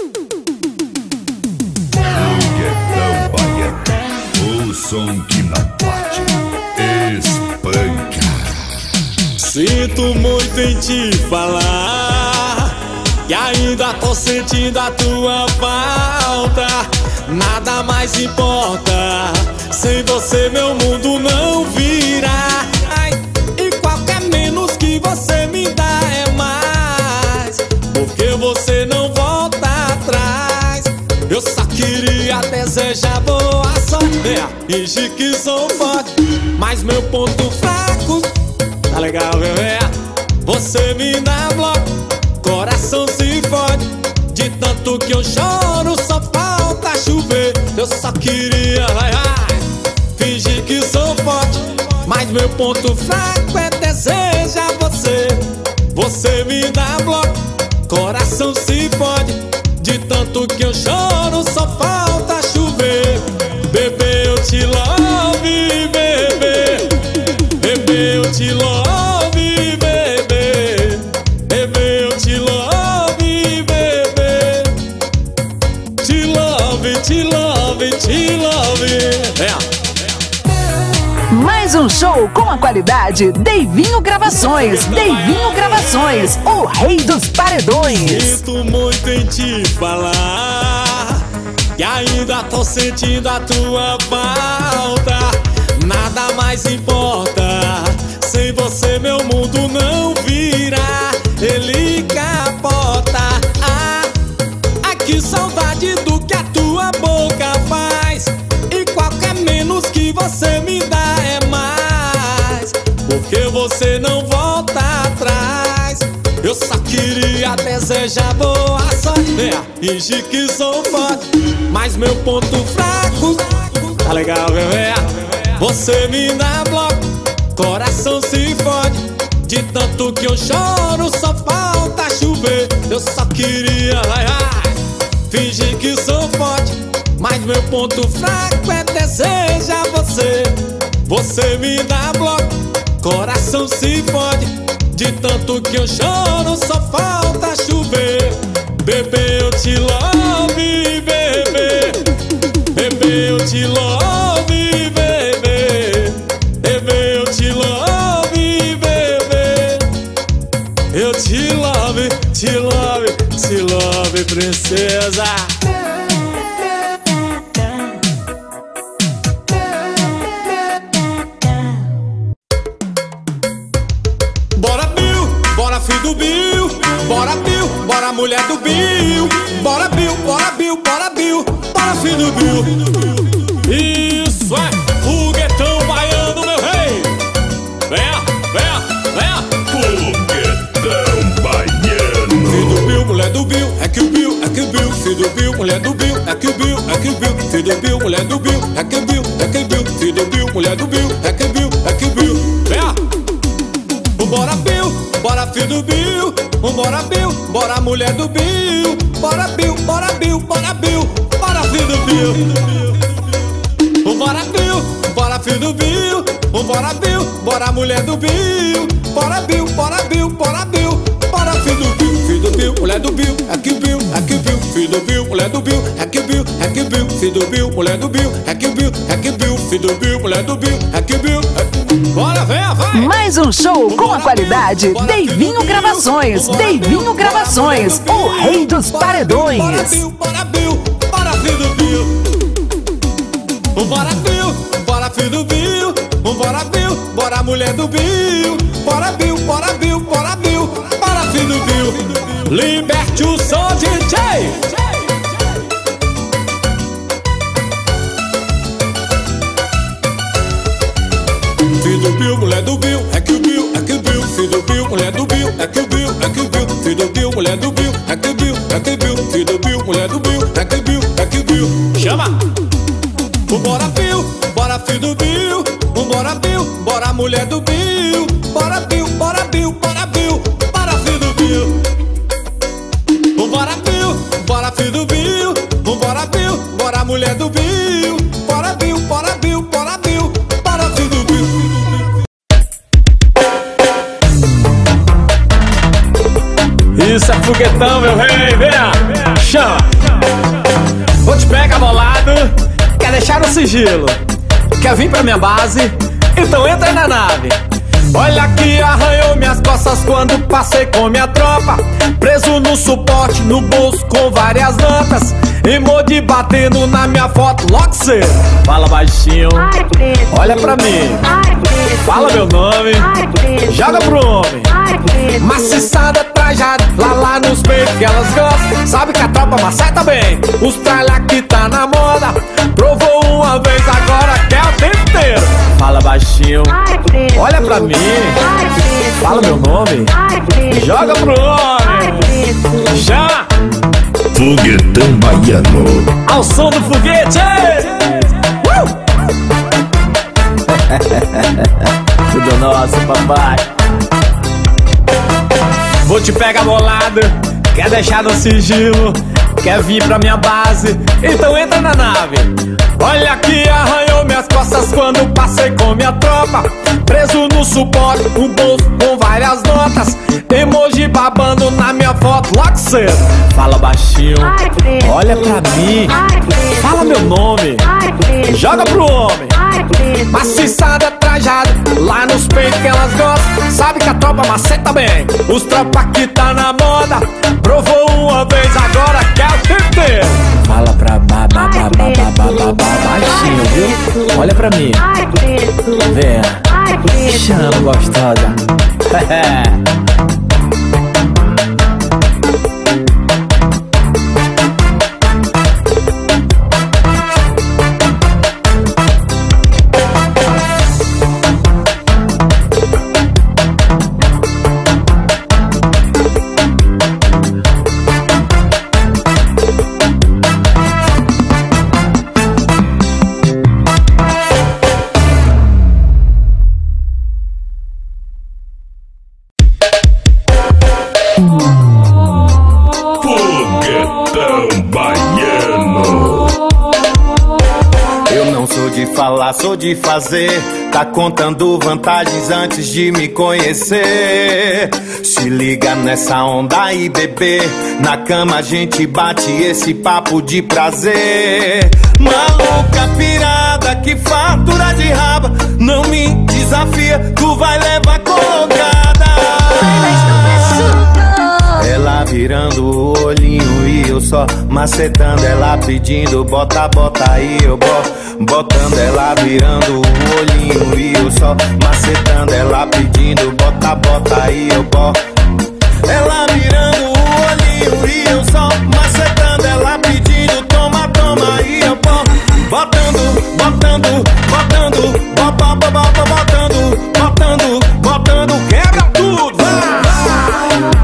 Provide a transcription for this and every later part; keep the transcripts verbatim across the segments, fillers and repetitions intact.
Foguetão baiano, o som que não bate, espanca. Sinto muito em te falar que ainda tô sentindo a tua falta. Nada mais importa, sem você meu mundo não vira. Ai, e qualquer menos que você me dá é mais, porque você não volta atrás. Eu só queria desejar boa sorte, é, fingir que sou forte, mas meu ponto fraco, tá legal, bebê? Você me dá bloco, coração se fode, de tanto que eu choro só falta chover. Eu só queria, vai, vai, fingir que sou forte, mas meu ponto fraco é desejar você. Você me dá bloco, coração se fode, de tanto que eu choro só falta chover. Bebê, eu te love, bebê. Bebê, eu te love, bebê. Bebê, eu te love, bebê. Te love, te love, te love. É. Mais um show com a qualidade Deivinho Gravações. Deivinho Gravações, o rei dos paredões. Sinto muito em te falar que ainda tô sentindo a tua falta. Nada mais importa, sem você meu mundo não vira. Ele capota. Ah, ah, que saudade do que a tua boca faz, e qualquer menos que você me dá é mais, porque você não volta atrás. Eu só queria desejar boa sorte, é, fingir que sou forte, mas meu ponto fraco, tá legal, bebê? Você me dá bloco, coração se fode, de tanto que eu choro só falta chover. Eu só queria, vai, vai, fingir que sou forte, mas meu ponto fraco é desejar você. Você me dá bloco, coração se fode, de tanto que eu choro só falta chover. Bebê, eu te love, bebê. Bebê, eu te love, bebê. Bebê, eu te love, bebê. Eu te love, te love, te love, princesa. Bora Bill, bora filho do Bill. Bora Bill, bora mulher do Bill. Bora Bill, bora Bill, bora Bill. Bora filho do Bill. Isso é foguetão baiano, meu rei. Venha, venha, venha. Foguetão baiano. Filho do Bill, mulher do Bill. É que o Bill, é que o Bill. Filho do Bill, mulher do Bill. É que o Bill, é que o Bill. Filho do Bill, mulher do Bill. É que o Bill, é que o Bill. Filho do Bill, mulher do Bill. É que o Bill, é que o Bill. Venha. Bora Bill, bora filho do Bill. Bora Bill, bora mulher do Bill. Bora Bill, bora Bill, bora Bill. Bora filho do Bill. Bora Bill, bora filho do Bill. Bora Bill, bora mulher do Bill. Bora Bill, bora Bill, bora Bill. Bora filho do Bill, filho do Bill, mulher do Bill. Aqui o Bill, aqui o Bill. Filho do Bill, mulher do Bill. Aqui o Bill, aqui o Bill. Filho do Bill, mulher do Bill. Aqui o Bill, aqui o Bill. Filho do Bill, mulher do Bill. Aqui o Bill. Bora, vem, vai! Mais um show com a qualidade Deivinho Gravações. Deivinho Gravações, o rei dos paredões. Bora Bill, bora Bill, bora filho do Bill. Bora Bill, bora filho do Bill. Bora Bill, bora mulher do Bill. Bora Bill, bora Bill, bora Bill. Bora filho do Bill. Liberte o som, D J. Filho do Bill, mulher do Bill, é que o Bill, é que o Bill. Filho do Bill, mulher do Bill, é que o Bill, é que o Bill. Filho do Bill, mulher do Bill, é que o Bill, é que o Bill. Filho do Bill, mulher do Bill, é que o Bill, é que o Bill. Chama! Bora Bill, bora filho do Bill. Bora Bill, bora mulher do Bill. Bora Bill, bora Bill, bora Bill. Bora filho do Bill. Bora Bill, bora filho do Bill. Bora Bill, bora mulher do Bill. Bora Bill, bora Bill, bora Bill. Bora filho do Bill. Isso é foguetão, meu rei, venha, chama. deixar no sigilo. Quer vir pra minha base? Então entra na nave. Olha que arranhou minhas costas quando passei com minha tropa. Preso no suporte, no bolso com várias notas. Emoji batendo na minha foto, logo cedo. Fala baixinho, olha pra mim. Fala meu nome, joga pro homem. Maciçada, trajada, lá lá nos peitos que elas gostam. Sabe que a tropa maceta bem, os tralha que tá na moda. Provou uma vez, agora quer o tempo inteiro. Fala baixinho, olha pra mim. Fala meu nome, joga pro homem. Chama! Foguetão Baiano. Ao som do foguete! Uh! Tudo nosso, papai. Vou te pegar bolado, quer deixar no sigilo. Quer vir pra minha base, então entra na nave. Olha que arranhou minhas costas quando passei com minha tropa. Preso no suporte, um bolso com várias notas. Emoji babando na minha foto, logo cedo. Fala baixinho, olha pra mim. Fala meu nome, joga pro homem. Maciçada, trajada, lá nos peitos que elas gostam. Sabe que a tropa maceta bem, os tropa que tá na moda. Provou uma vez, agora quer o tempo inteiro. Fala pra ba, ba, ba, ba, ba, ba, ba, ba, baixinho, viu? Olha pra mim. Venha, chama gostosa. Sou de fazer, tá contando vantagens antes de me conhecer. Se liga nessa onda aí, bebê. Na cama a gente bate esse papo de prazer. Maluca pirada, que fartura de raba. Não me desafia, tu vai levar colocada. Ela virando o olhinho e eu só macetando. Ela pedindo bota, bota aí, eu boto. Botando ela virando o olhinho e eu só macetando. Ela pedindo bota, bota aí, eu boto. Ela virando o olhinho e eu só macetando. Ela pedindo toma, toma aí, eu boto. Botando, botando, botando, bota, bota, bota, botando, botando, botando, quebra tudo, vai, vai.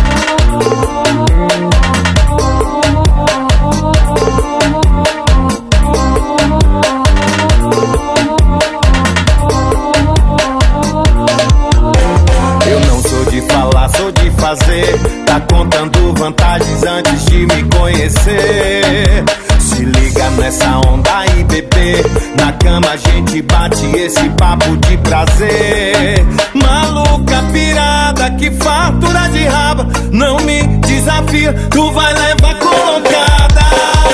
Sou de fazer, tá contando vantagens antes de me conhecer. Se liga nessa onda aí, bebê. Na cama a gente bate esse papo de prazer. Maluca pirada, que fartura de raba. Não me desafia, tu vai levar colocada.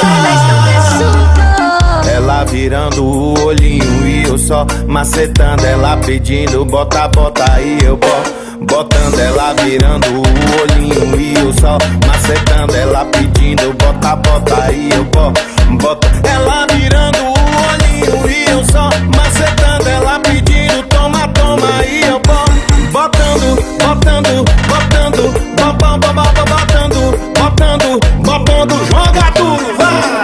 Ela virando o olhinho e eu só macetando. Ela pedindo bota, bota aí, eu boto. Botando ela virando o olhinho e eu só macetando. Ela pedindo bota, bota aí, eu boto. Bota ela virando o olhinho e eu só macetando. Ela pedindo toma, toma aí, eu boto. Botando, botando, botando, botando, botando, botando, botando, joga tudo, vai.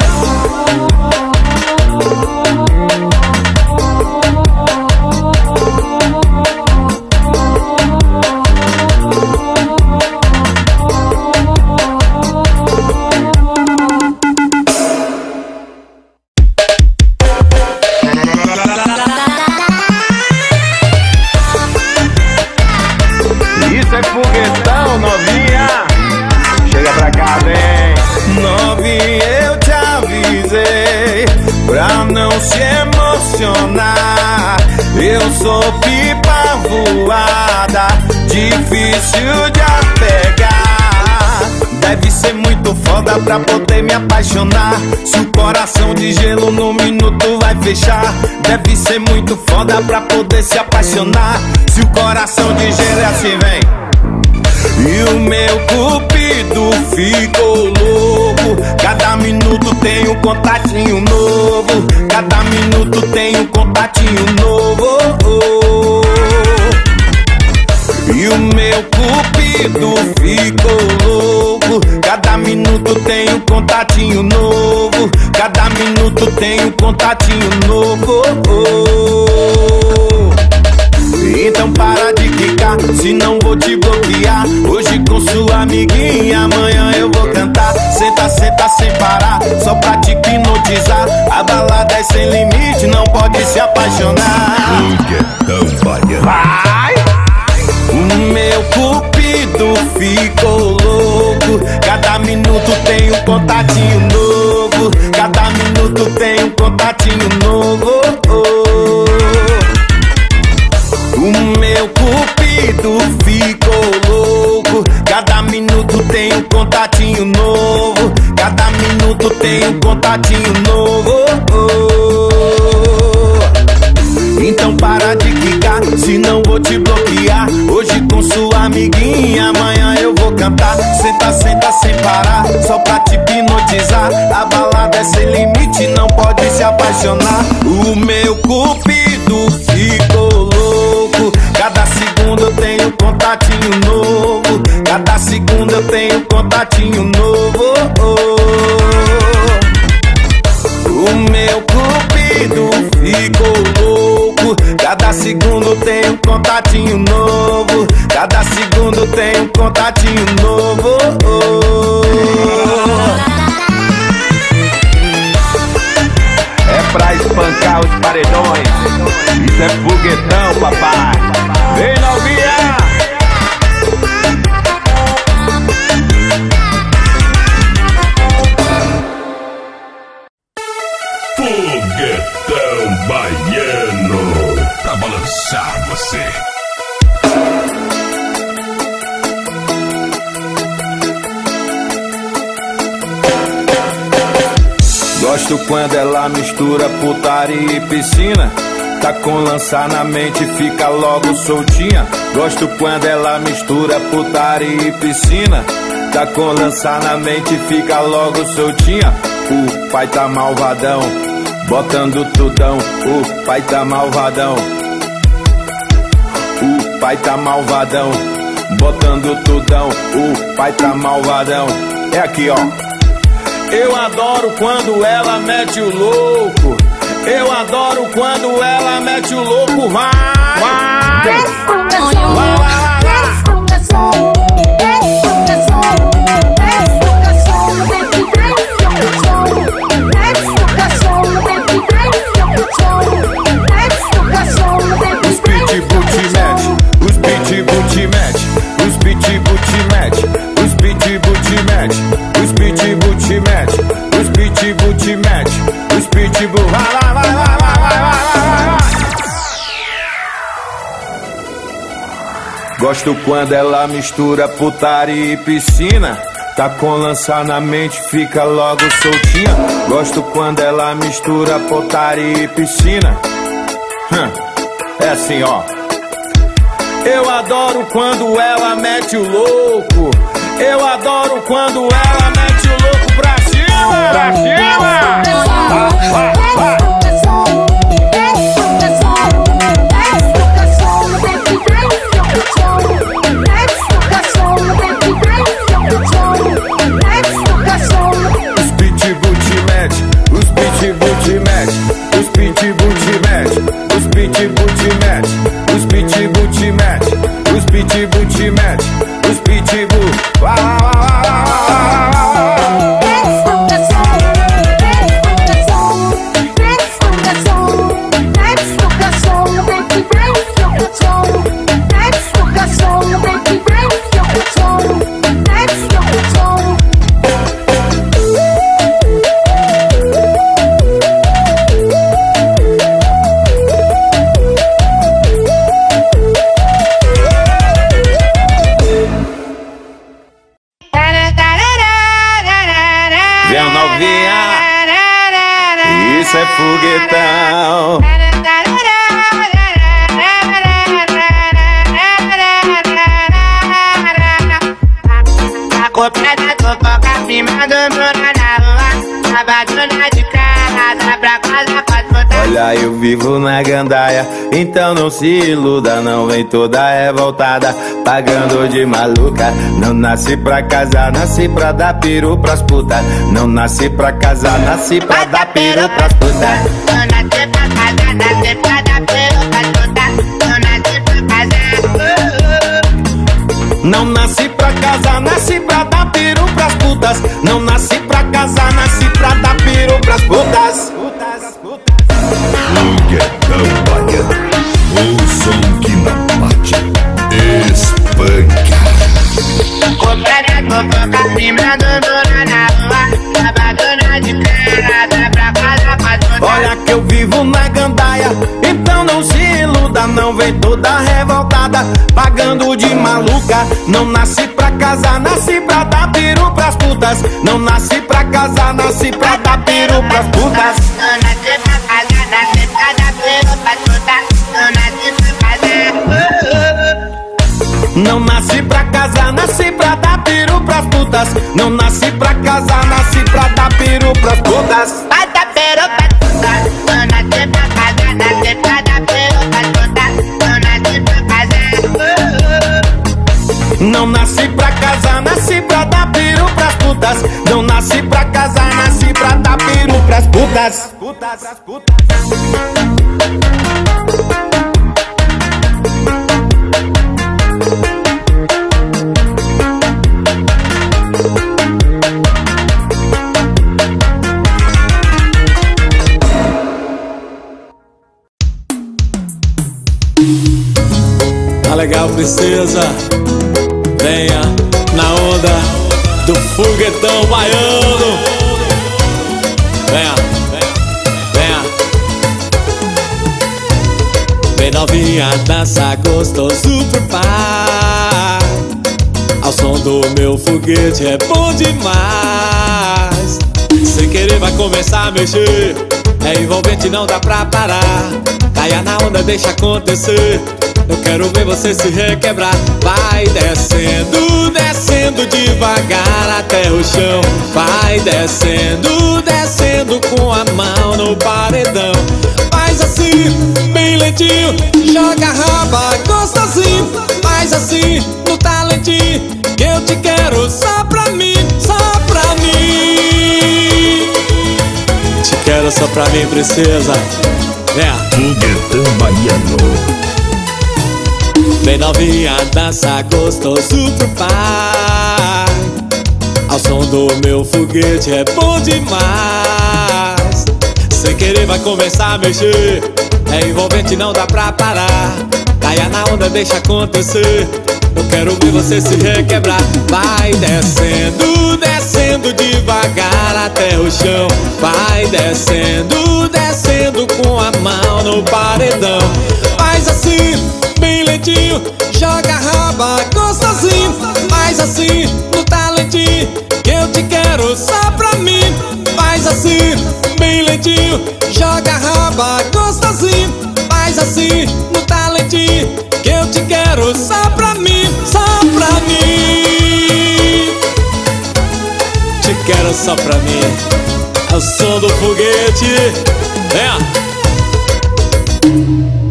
Se emocionar, eu sou pipa voada, difícil de apegar. Deve ser muito foda pra poder me apaixonar. Se o coração de gelo no minuto vai fechar. Deve ser muito foda pra poder se apaixonar. Se o coração de gelo é assim, vem. E o meu cupido ficou louco. Cada minuto tem um contatinho novo. Cada minuto tem um contatinho novo. E o meu cupido ficou louco. Cada minuto tem um contatinho novo. Cada minuto tem um contatinho novo. Então para de quicar, senão vou te bloquear. Hoje com sua amiguinha, amanhã eu vou cantar. Senta, senta sem parar, só pra te hipnotizar. A balada é sem limite, não pode se apaixonar. Vai! O meu cupido ficou louco. Cada minuto tem um contatinho novo. Cada minuto tem um contatinho novo. O meu cupido ficou louco. Cada minuto tem um contatinho novo. Cada minuto tem um contatinho novo. Então para de quicar, senão vou te bloquear. Hoje com sua amiguinha, amanhã eu vou cantar. Senta, senta sem parar, só pra te hipnotizar. A balada é sem limite, não pode se apaixonar. O meu cupido ficou louco. Cada segundo eu tenho um contatinho novo. Cada segundo eu tenho um contatinho novo. O meu cupido ficou louco. Cada segundo tem um contatinho novo. Cada segundo tem um contatinho novo. É pra espancar os paredões. Isso é foguetão, papai. Vem novinha! Foguetão baiano, pra balançar você. Gosto quando ela mistura putaria e piscina. Tá com lança na mente, fica logo soltinha. Gosto quando ela mistura putaria e piscina. Tá com lança na mente, fica logo soltinha. O pai tá malvadão, botando tudão. O pai tá malvadão. O pai tá malvadão, botando tudão. O pai tá malvadão. É aqui, ó. Eu adoro quando ela mete o louco. Eu adoro quando ela mete o louco. Vai, vai, vai, vai, vai. Os pitbull te mete, os pitbull te mete, os pitbull te mete, os pitbull te mete, os pitbull te mete, os pitbull te mete, os pitbull. Vai, vai, vai, vai, vai, vai, vai, vai. Gosto quando ela mistura putaria e piscina. Tá com lança na mente, fica logo soltinha. Gosto quando ela mistura putaria e piscina. Hum, é assim, ó. Eu adoro quando ela mete o louco. Eu adoro quando ela mete o louco pra cima, pra cima. Ah, ah, ah. Os pitbull te mete, os pitbull te mete, os pitbull te mete, os pitbull te mete, os pitbull te mete, os pitbull te mete, os pitbull. Vai, vai, vai, vai, vai, vai, vai. novinha, isso é foguetão. Acoplada, fofoca, prima do muro na rua, abadona de casa, pra casa, pode botar. Olha, eu vivo na gandaia, então não se iluda, não vem toda revoltada, pagando de maluca. Não nasci pra casar, nasci pra dar peru pras putas. Não nasci pra casar, nasci pra dar peru pras putas. Não nasci pra casar, nasci pra dar peru pras putas. Não nasci pra casar. Não nasci pra casar, nasci pra dar peru pras putas. Não nasci pra casar, nasci pra dar peru pras putas. Foguetão baiano, o som que não bate, espanca. Acoplada, fofoca, prima do muro na rua, abadona de casa, pra casa, pode botar. Olha que eu vivo na gandaia, então não se iluda, não vem toda revoltada, pagando de maluca. Não nasci pra casar, nasci pra dar peru pras putas. Não nasci pra casar, nasci pra dar peru pras putas. Não nasci pra casar, nasci pra dar peru pras putas. Não nasci pra casar. Não nasci pra casar, nasci pra dar peru pras putas. Não nasci pra casar, nasci pra dar peru pras putas. Vai dar peru pras putas. Não nasci pra casar, nasci pra dar peru pras putas. Não nasci pra casar. Não nasci pra casar, nasci pra dar peru pras putas. Não nasci pra casar, nasci pra dar peru pras putas. Tá legal, princesa? Venha na onda do foguetão baiano. Venha, venha. Vem novinha, dança gostoso pro pai. Ao som do meu foguete é bom demais. Sem querer vai começar a mexer, é envolvente, não dá pra parar. Caia na onda, deixa acontecer. Eu quero ver você se requebrar. Vai descendo, descendo devagar até o chão. Vai descendo, descendo com a mão no paredão. Faz assim, bem lentinho, joga a raba gostosinho. Faz assim, no talentinho, que eu te quero só pra mim, só pra mim. Te quero só pra mim, princesa. É. Foguetão baiano. Vem novinha, dança gostoso pro pai. Ao som do meu foguete é bom demais. Sem querer vai começar a mexer, é envolvente, não dá pra parar. Caia na onda, deixa acontecer. Eu quero ver você se requebrar. Vai descendo, descendo devagar até o chão. Vai descendo, descendo com a mão no paredão. Faz assim, bem lentinho, joga a raba gostosinho. Faz assim, no talentinho, que eu te quero só pra mim. Faz assim, bem lentinho, joga a raba gostosinho. Faz assim, no talentinho, que eu te quero só pra mim, só pra mim. Te quero só pra mim. É o som do foguete. É.